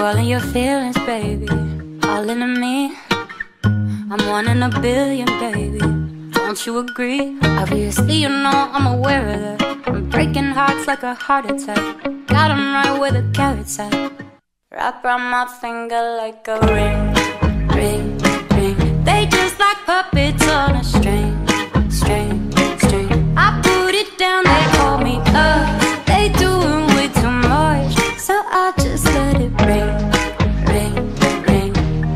all in your feelings, baby, all into me. I'm 1 in a billion, baby, don't you agree? Obviously you know I'm aware of that. I'm breaking hearts like a heart attack. Got 'em right where the carats at. Wrap around my finger like a ring, ring, ring. They just like puppets on a string, string, string. I put it down, they call me up. They doing way too much, so I just let it ring, ring, ring.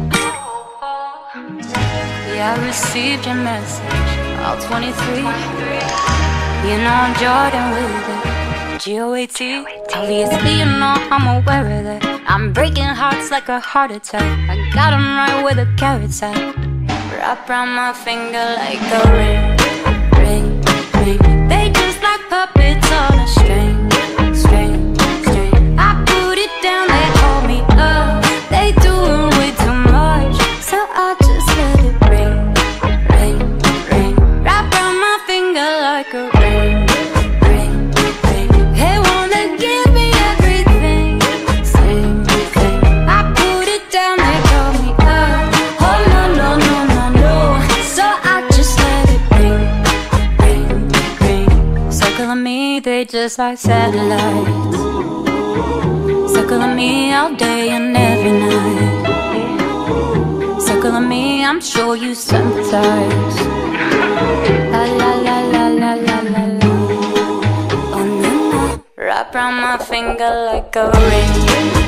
Yeah, I received your message, all 23. You know I'm Jordan with it, G-O-A-T. Obviously you know I'm aware of that. I'm breaking hearts like a heart attack. I got 'em right where the carats at. Wrap around my finger like a ring, ring, ring. They just like puppets on a string, string, string. I put it down, they call me up. They doing way too much, so I just let it ring, ring, ring. Wrap around my finger like a ring, ring, ring. They wanna give me everything, same thing. I put it down, they call me up. Oh no, no, no, no, no. So I just let it ring, ring, ring. Circling me, they just like satellites. Circling me all day and every night. Circling me, I'm sure you sympathize. La la la la la la la la. Oh no, no. Wrap around my finger like a ring.